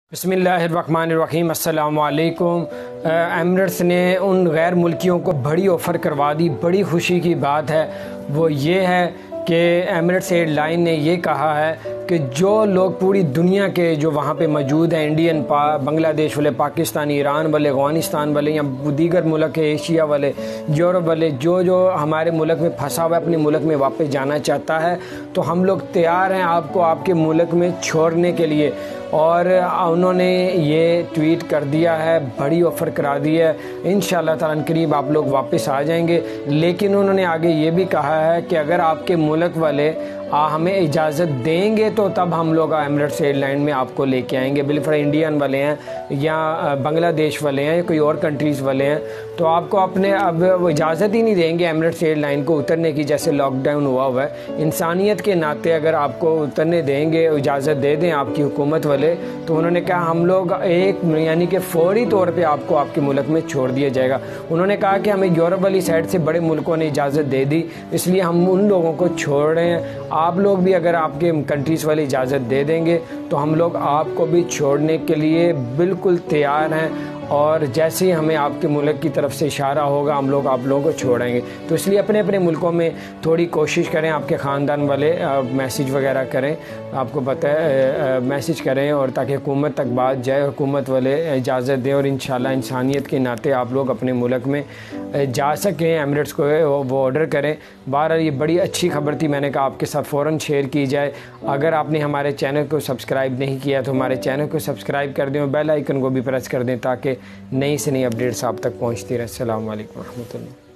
بسم اللہ الرحمن الرحیم۔ السلام علیکم۔ ایمریٹس نے ان غیر ملکیوں کو بڑی آفر کروا دی۔ بڑی خوشی کی بات ہے وہ یہ ہے کہ ایمریٹس ایئر لائن نے یہ کہا ہے کہ جو لوگ پوری دنیا کے جو وہاں پہ موجود ہیں، انڈین، بنگلہ دیش والے، پاکستانی، ایران والے، افغانستان والے یا دیگر ملک کے، ایشیا والے، یورپ والے، جو ہمارے ملک میں پھنسا ہوا ہے، اپنے ملک میں واپس جانا چاہتا ہے، تو ہم لوگ تیار ہیں آپ کو آپ کے ملک میں چھوڑنے کے لیے۔ اور انہوں نے یہ ٹویٹ کر دیا ہے، بڑی آفر کرا دی ہے، انشاءاللہ تعالیٰ قریب آپ لوگ واپس آ جائیں گے۔ لیکن انہوں نے آگے یہ بھی کہا ہے کہ اگر آپ کے ملک والے ہمیں اجازت دیں گے تو تب ہم لوگ ایمریٹس ایئر لائن میں آپ کو لے کے آئیں گے۔ بالفرض انڈین والے ہیں یا بنگلہ دیش والے ہیں یا کوئی اور کنٹریز والے ہیں تو آپ کو اپنے اب اجازت ہی نہیں دیں گے ایمریٹس ایئر لائن کو اترنے کی، جیسے لاک ڈاؤن ہوا ہے۔ انسانیت کے ناطے اگر آپ کو اترنے دیں گے، اجازت دے دیں آپ کی حکومت والے، تو انہوں نے کہا ہم لوگ یعنی کہ فوری طور پہ آپ کو آپ کے ملک میں چھوڑ دیا جائے گا۔ انہوں نے کہا کہ ہمیں یورپ والی سائڈ سے بڑے ملکوں نے اجازت دے دی، اس لیے ہم ان لوگوں کو چھوڑ رہے ہیں۔ آپ لوگ بھی اگر آپ کے کنٹریز والے اجازت دے دیں گے تو ہم لوگ آپ کو بھی چھوڑنے کے لیے بالکل تیار ہیں، اور جیسے ہی ہمیں آپ کے ملک کی طرف سے اشارہ ہوگا ہم لوگ آپ لوگوں کو چھوڑیں گے۔ تو اس لیے اپنے اپنے ملکوں میں تھوڑی کوشش کریں، آپ کے خاندان والے میسیج وغیرہ کریں، آپ کو پتہ ہے میسیج کریں، اور تاکہ حکومت تک بات جائے، حکومت والے اجازت دیں، اور انشاءاللہ انسانیت کے ناطے آپ لوگ اپنے ملک میں جا سکیں۔ ایمریٹس کو وہ آرڈر کریں۔ بہرحال یہ بڑی اچھی خبر تھی، میں نے کہا آپ کے ساتھ فوراً شیئر کی جائے۔ اگر آپ نے ہمارے چینل کو سبسکرائب نہیں کیا تو ہمارے چینل کو سبسکرائب کر دیں اور بیل آئیکن کو بھی پریس کر دیں تاکہ نئی سے نئی اپڈیٹس آپ تک پہنچتی رہیں۔ السلام علیکم ورحمۃ اللہ۔